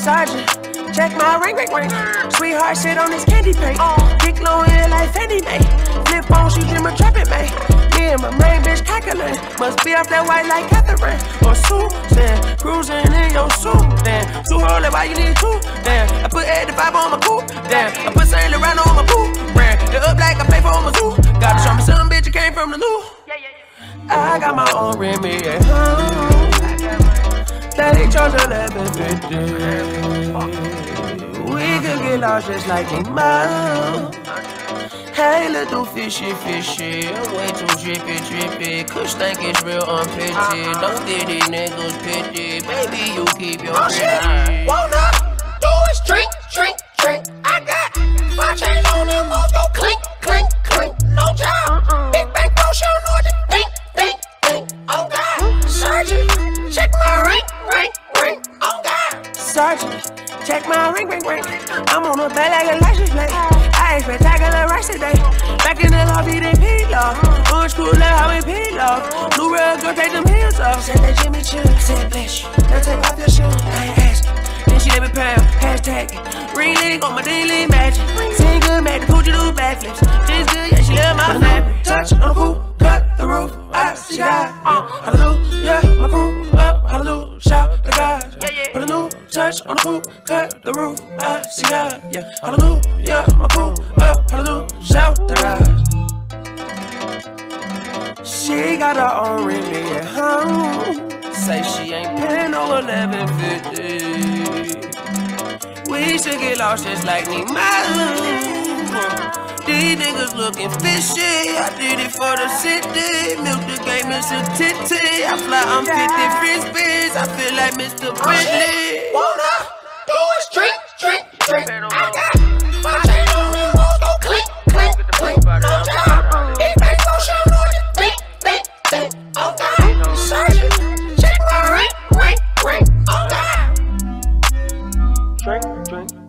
Sergeant, check my ring. Sweetheart sit on this candy paint. Dick low in like Fendi May. Flip phone, she dream of trapping, man. Me and my main bitch calculate. Must be off that white like Catherine or Susan. Cruising in your suit, damn. Too holy, why you need two? Damn. I put 85 on my coupe, damn. I put Saint Laurent on my boot, brand. It up like I pay for my zoo. Gotta show me some bitch, you came from the loo. I got my own Remy at home. They charge 11.50. We could get lost just like Smino. Hey, little fishy. I'm way too drippy. Kush think it's real unpitty. Don't get these niggas pity. Baby, you keep your shit. Won't up, do is drink. I got my chains on them, all go clink. No job, big bank motion, know what you think. Oh God, Sergeant, check my ring. Oh God, Sergeant, check my ring. I'm on a bed like a license plate. I ain't spectacular rice today. Back in the lobby, they pillow. Orange school, let how we pillow. Blue real girl, take them heels off. Said that Jimmy chill, said bless you. Now take off your shoes, I ain't asking. Then she let me pound, hashtag it. Ring link on my daily magic. Sing good, make the coochie do backflips. She's good, yeah, she love my fabric. Touch on the pool, cut the roof. I see God, hallelujah, my crew up, hallelujah, shout to God. Put a new touch on the pool, cut the roof. I see God, yeah, hallelujah, my crew up, hallelujah, shout to God. She got her own Remy at home. Say she ain't paying no 11.50. We should get lost just like Smino. These niggas looking fishy. I did it for the city. Milk the game is a titty. I fly, I'm 50 frisbees. I feel like Mr. Bentley. Wanna do is drink. I got my chain on them, all go clink. No job, big bank motion, know what you think. Oh God, Sergeant, check my ring. Oh God. Drink.